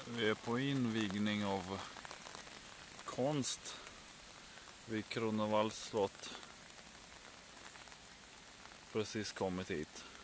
Vi är på invigning av konst vid Kronovalls slott. Precis kommit hit.